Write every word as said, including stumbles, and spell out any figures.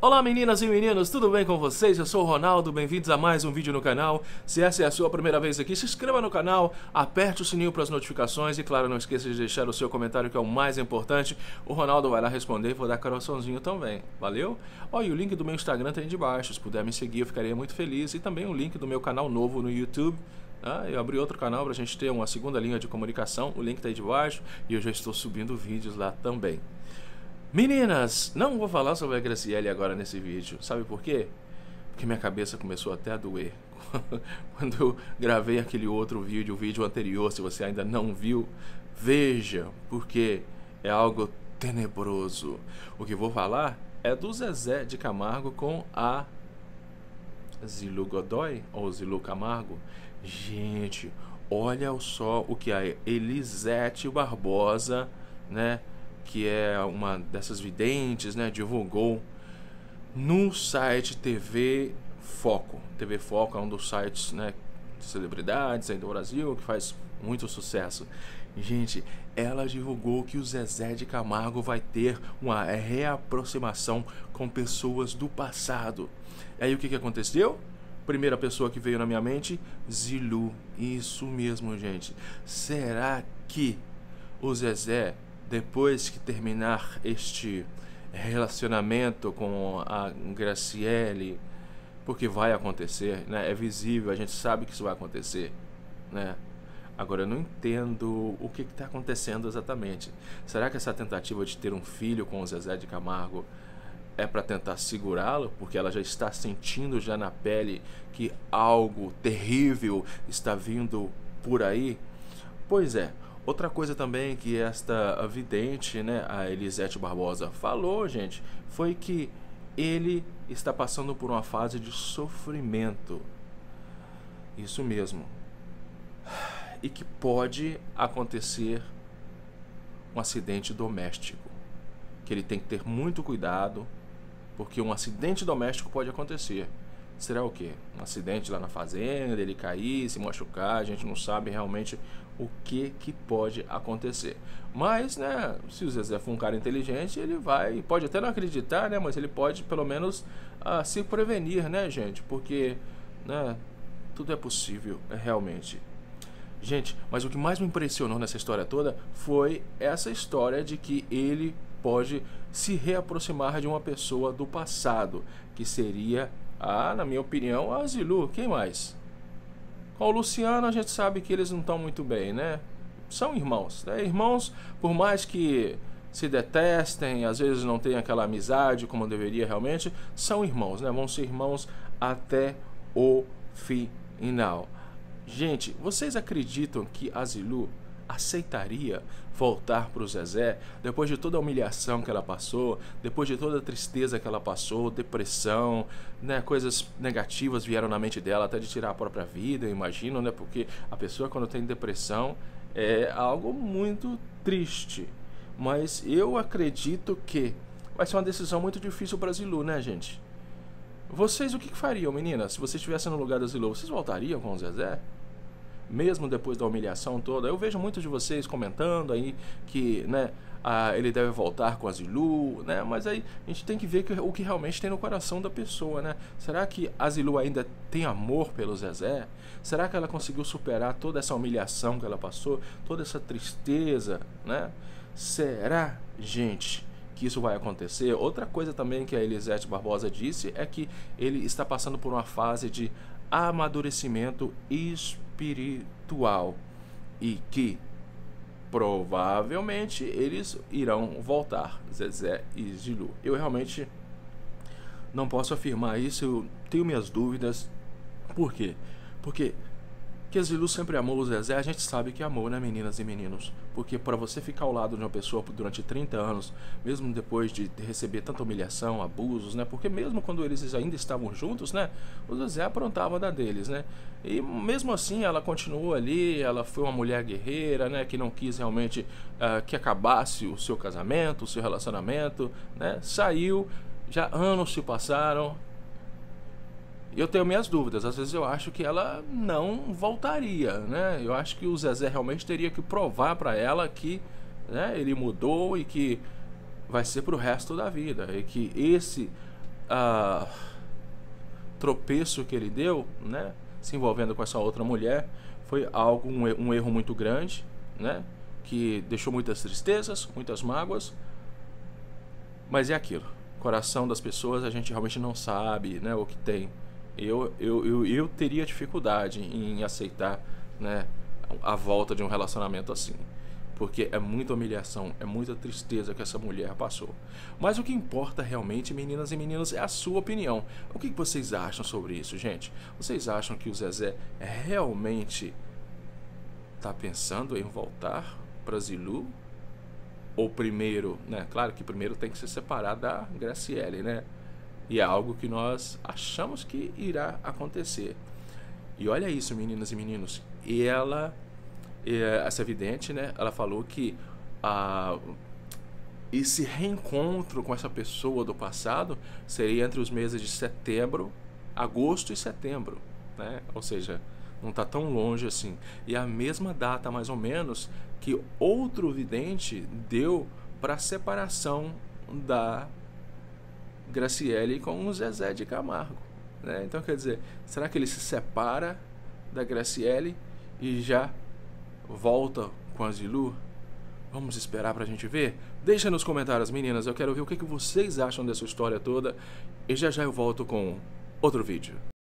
Olá meninas e meninos, tudo bem com vocês? Eu sou o Ronaldo, bem-vindos a mais um vídeo no canal. Se essa é a sua primeira vez aqui, se inscreva no canal, aperte o sininho para as notificações e claro, não esqueça de deixar o seu comentário, que é o mais importante. O Ronaldo vai lá responder e vou dar coraçãozinho também, valeu? Ó, e o link do meu Instagram tá aí de baixo, se puder me seguir eu ficaria muito feliz. E também o link do meu canal novo no YouTube. Ah, eu abri outro canal para a gente ter uma segunda linha de comunicação, o link tá aí de baixo e eu já estou subindo vídeos lá também. Meninas, não vou falar sobre a Graciele agora nesse vídeo, sabe por quê? Porque minha cabeça começou até a doer. Quando eu gravei aquele outro vídeo, o vídeo anterior, se você ainda não viu, veja, porque é algo tenebroso. O que vou falar é do Zezé de Camargo com a Zilu Godoy, ou Zilu Camargo. Gente, olha só o que a Elisete Barbosa, né, que é uma dessas videntes, né, divulgou no site T V Foco. T V Foco é um dos sites, né, de celebridades aí do Brasil, que faz muito sucesso. Gente, ela divulgou que o Zezé de Camargo vai ter uma reaproximação com pessoas do passado. E aí o que, que aconteceu? Primeira pessoa que veio na minha mente, Zilu. Isso mesmo, gente. Será que o Zezé, depois que terminar este relacionamento com a Graciele, porque vai acontecer, né? É visível, a gente sabe que isso vai acontecer, né? Agora eu não entendo o que está acontecendo exatamente. Será que essa tentativa de ter um filho com o Zezé de Camargo é para tentar segurá-lo, porque ela já está sentindo já na pele que algo terrível está vindo por aí? Pois é. Outra coisa também que esta vidente, né, a Elisete Barbosa, falou, gente, foi que ele está passando por uma fase de sofrimento. Isso mesmo. E que pode acontecer um acidente doméstico. Que ele tem que ter muito cuidado, porque um acidente doméstico pode acontecer. Será o quê? Um acidente lá na fazenda, ele cair, se machucar, a gente não sabe realmente o que que pode acontecer. Mas, né, se o Zezé for um cara inteligente, ele vai, pode até não acreditar, né, mas ele pode pelo menos uh, se prevenir, né, gente, porque, né, tudo é possível, realmente. Gente, mas o que mais me impressionou nessa história toda foi essa história de que ele pode se reaproximar de uma pessoa do passado, que seria, ah, na minha opinião, a Zilu. Quem mais? Com o Luciano a gente sabe que eles não estão muito bem, né? São irmãos, né? Irmãos, por mais que se detestem, às vezes não tem aquela amizade como deveria realmente, são irmãos, né? Vão ser irmãos até o final. Gente, vocês acreditam que a Zilu aceitaria voltar para o Zezé depois de toda a humilhação que ela passou, depois de toda a tristeza que ela passou, depressão, né, coisas negativas vieram na mente dela, até de tirar a própria vida, eu imagino, né, porque a pessoa quando tem depressão é algo muito triste, mas eu acredito que vai ser uma decisão muito difícil para a Zilu, né, gente? Vocês o que fariam, meninas? Se vocês estivessem no lugar da Zilu, vocês voltariam com o Zezé? Mesmo depois da humilhação toda? Eu vejo muitos de vocês comentando aí que, né, ah, ele deve voltar com a Zilu, né? Mas aí a gente tem que ver que, o que realmente tem no coração da pessoa, né? Será que a Zilu ainda tem amor pelo Zezé? Será que ela conseguiu superar toda essa humilhação que ela passou? Toda essa tristeza, né? Será, gente, que isso vai acontecer? Outra coisa também que a Elisete Barbosa disse é que ele está passando por uma fase de amadurecimento espiritual e que provavelmente eles irão voltar, Zezé e Zilu. Eu realmente não posso afirmar isso, eu tenho minhas dúvidas. Por quê? Porque que a Zilu sempre amou o Zezé, a gente sabe que amou, né, meninas e meninos? Porque para você ficar ao lado de uma pessoa durante trinta anos, mesmo depois de receber tanta humilhação, abusos, né? Porque mesmo quando eles ainda estavam juntos, né, o Zezé aprontava da deles, né? E mesmo assim ela continuou ali, ela foi uma mulher guerreira, né, que não quis realmente uh, que acabasse o seu casamento, o seu relacionamento, né? Saiu, já anos se passaram. Eu tenho minhas dúvidas, às vezes eu acho que ela não voltaria, né? Eu acho que o Zezé realmente teria que provar para ela que, né, ele mudou e que vai ser pro resto da vida, e que esse ah, tropeço que ele deu, né, se envolvendo com essa outra mulher, foi algo um, um erro muito grande, né, que deixou muitas tristezas, muitas mágoas. Mas é aquilo, coração das pessoas a gente realmente não sabe, né, o que tem. Eu, eu, eu, eu teria dificuldade em aceitar, né, a volta de um relacionamento assim, porque é muita humilhação, é muita tristeza que essa mulher passou. Mas o que importa realmente, meninas e meninos, é a sua opinião. O que vocês acham sobre isso, gente? Vocês acham que o Zezé realmente está pensando em voltar para Zilu? Ou primeiro, né? Claro que primeiro tem que se separar da Graciele, né? E é algo que nós achamos que irá acontecer. E olha isso, meninas e meninos. E ela, essa vidente, né? Ela falou que ah, esse reencontro com essa pessoa do passado seria entre os meses de setembro, agosto e setembro, né? Ou seja, não está tão longe assim. E a mesma data, mais ou menos, que outro vidente deu para a separação da Graciele com o Zezé de Camargo, né? Então, quer dizer, será que ele se separa da Graciele e já volta com a Zilu? Vamos esperar pra gente ver? Deixa nos comentários, meninas, eu quero ver o que vocês acham dessa história toda. E já já eu volto com outro vídeo.